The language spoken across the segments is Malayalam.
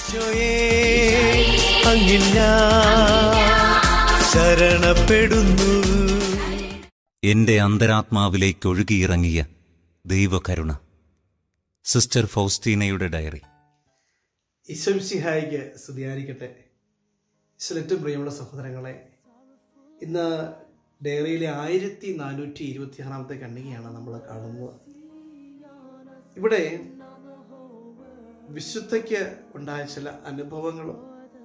അങ്ങിൽ ഞാൻ ശരണപ്പെടുന്നു. എന്റെ അന്തരാത്മാവിലേക്ക് ഒഴുകിയിറങ്ങിയ ദൈവകരുണ. Sister ഫൗസ്റ്റീനയുടെ diary. ഈശോമിശിഹായിക്ക് സ്തുതിയായിരിക്കട്ടെ. ഏറ്റവും പ്രിയമുള്ള സഹോദരങ്ങളെ, ഇന്ന് ഡയറിയിലെ 1426 ഖണ്ഡികയാണ് നമ്മൾ കാണുന്നത്. ഇവിടെ വിശുദ്ധയ്ക്ക് ഉണ്ടായ ചില അനുഭവങ്ങളും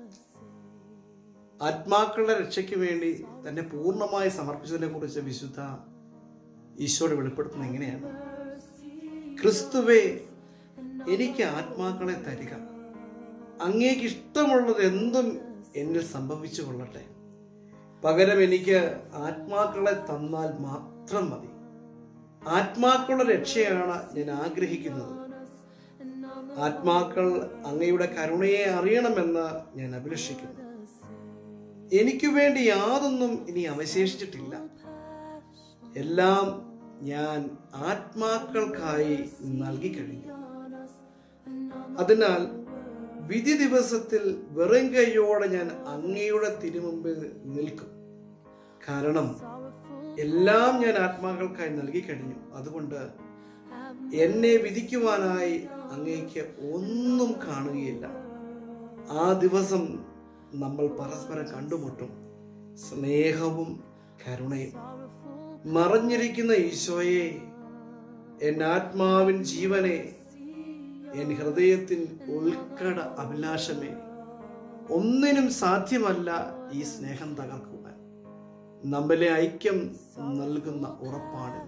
ആത്മാക്കളുടെ രക്ഷയ്ക്ക് വേണ്ടി തന്നെ പൂർണ്ണമായി സമർപ്പിച്ചതിനെ കുറിച്ച് വിശുദ്ധ ഈശോയോട് വെളിപ്പെടുത്തുന്നത് എങ്ങനെയാണ്? ക്രിസ്തുവേ, എനിക്ക് ആത്മാക്കളെ തരിക, അങ്ങേക്ക് ഇഷ്ടമുള്ളത് എന്തും എന്നിൽ സംഭവിച്ചു കൊള്ളട്ടെ. പകരം എനിക്ക് ആത്മാക്കളെ തന്നാൽ മാത്രം മതി. ആത്മാക്കളുടെ രക്ഷയാണ് ഞാൻ ആഗ്രഹിക്കുന്നത്. ആത്മാക്കൾ അങ്ങയുടെ കരുണയെ അറിയണമെന്ന് ഞാൻ അഭിലഷിക്കുന്നു. എനിക്കു വേണ്ടി യാതൊന്നും ഇനി അവശേഷിച്ചിട്ടില്ല. എല്ലാം ഞാൻ ആത്മാക്കൾക്കായി നൽകി കഴിഞ്ഞു. അതിനാൽ വിധി ദിവസത്തിൽ വെറും കൈയോടെ ഞാൻ അങ്ങയുടെ തിരുമുമ്പിൽ നിൽക്കും. കാരണം എല്ലാം ഞാൻ ആത്മാക്കൾക്കായി നൽകി കഴിഞ്ഞു. അതുകൊണ്ട് എന്നെ വിധിക്കുവാനായി അങ്ങേക്ക് ഒന്നും കാണുകയില്ല. ആ ദിവസം നമ്മൾ പരസ്പരം കണ്ടുമുട്ടും. സ്നേഹവും കരുണയും മറഞ്ഞിരിക്കുന്ന ഈശോയെ, എൻ ആത്മാവിൻ ജീവനെ, എൻ ഹൃദയത്തിൻ ഉൾക്കട അഭിലാഷമേ, ഒന്നിനും സാധ്യമല്ല ഈ സ്നേഹം തകർക്കുവാൻ. നമ്മിലെ ഐക്യം നൽകുന്ന ഉറപ്പാണിത്.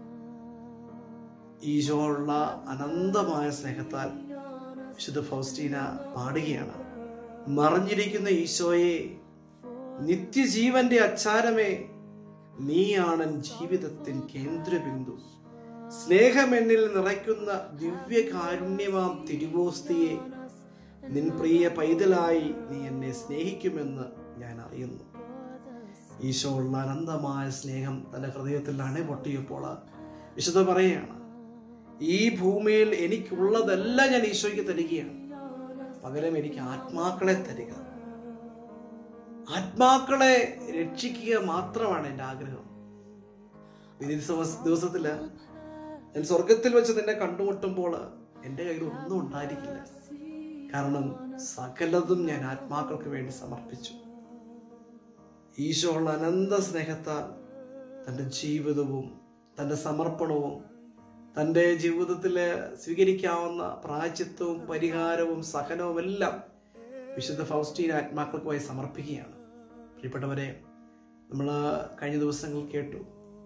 ഈശോയുള്ള അനന്തമായ സ്നേഹത്താൽ വിശുദ്ധ ഫൗസ്റ്റീന പാടുകയാണ്: മറഞ്ഞിരിക്കുന്ന ഈശോയെ, നിത്യജീവന്റെ അച്ചാരമേ, നീയാണ് ജീവിതത്തിൻ കേന്ദ്രബിന്ദു. സ്നേഹമെന്നിൽ നിറയ്ക്കുന്ന ദിവ്യകാരുണ്യമാം തിരുവോസ്തിയെ, നിൻ പ്രിയ പൈതലായി നീ എന്നെ സ്നേഹിക്കുമെന്ന് ഞാൻ അറിയുന്നു. ഈശോ ഉള്ള അനന്തമായ സ്നേഹം തൻ്റെ ഹൃദയത്തിൽ അണപൊട്ടിയപ്പോൾ വിശുദ്ധ പറയുകയാണ്: ഈ ഭൂമിയിൽ എനിക്കുള്ളതെല്ലാം ഞാൻ ഈശോയ്ക്ക് തരികയാണ്. പകരം എനിക്ക് ആത്മാക്കളെ തരിക. ആത്മാക്കളെ രക്ഷിക്കുക മാത്രമാണ് എൻ്റെ ആഗ്രഹം. വിധി ദിവസത്തില് ഞാൻ സ്വർഗത്തിൽ വെച്ച് നിന്നെ കണ്ടുമുട്ടുമ്പോൾ എൻ്റെ കയ്യിൽ ഒന്നും ഉണ്ടായിരിക്കില്ല. കാരണം സകലതും ഞാൻ ആത്മാക്കൾക്ക് വേണ്ടി സമർപ്പിച്ചു. ഈശോ ഉള്ള അനന്ത സ്നേഹത്താൽ തൻ്റെ ജീവിതവും തൻ്റെ സമർപ്പണവും തൻ്റെ ജീവിതത്തിൽ സ്വീകരിക്കാവുന്ന പ്രായശ്ചിത്തവും പരിഹാരവും സഹനവും എല്ലാം വിശുദ്ധ ഫൗസ്റ്റീന ആത്മാക്കൾക്കുമായി സമർപ്പിക്കുകയാണ്. പ്രിയപ്പെട്ടവരെ, നമ്മൾ കഴിഞ്ഞ ദിവസങ്ങൾ കേട്ടു,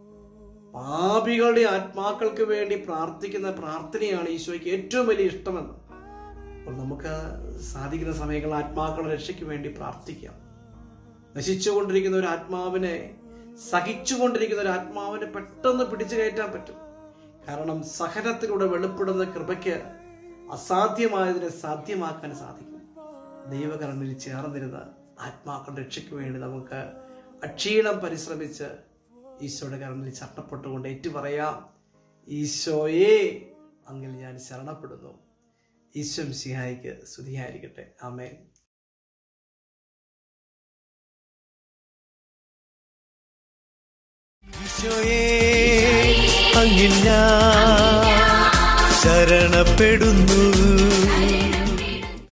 പാപികളുടെ ആത്മാക്കൾക്ക് വേണ്ടി പ്രാർത്ഥിക്കുന്ന പ്രാർത്ഥനയാണ് ഈശോയ്ക്ക് ഏറ്റവും വലിയ ഇഷ്ടമെന്ന്. അപ്പോൾ നമുക്ക് സാധിക്കുന്ന സമയങ്ങളിൽ ആത്മാക്കളുടെ രക്ഷയ്ക്ക് വേണ്ടി പ്രാർത്ഥിക്കാം. നശിച്ചുകൊണ്ടിരിക്കുന്ന ഒരു ആത്മാവിനെ, സഹിച്ചുകൊണ്ടിരിക്കുന്ന ഒരു ആത്മാവിനെ പെട്ടെന്ന് പിടിച്ചു കയറ്റാൻ പറ്റും. കാരണം സഹനത്തിലൂടെ വെളിപ്പെടുന്ന കൃപയ്ക്ക് അസാധ്യമായതിനെ സാധ്യമാക്കാൻ സാധിക്കും. ദൈവകരുണയിൽ ചേർന്നിരുന്ന ആത്മാക്കളുടെ രക്ഷയ്ക്ക് വേണ്ടി നമുക്ക് അക്ഷീണം പരിശ്രമിച്ച് ഈശോയുടെ കരുണയിൽ ചട്ടപ്പെട്ടുകൊണ്ട് ഏറ്റുപറയാം: ഈശോയെ, അങ്ങിൽ ഞാൻ ശരണപ്പെടുന്നു. ഈശോ മിശിഹായിക്ക് സ്തുതിയായിരിക്കട്ടെ. ആമേൻ. അങ്ങിൽ ഞാൻ ശരണപ്പെടുന്നു.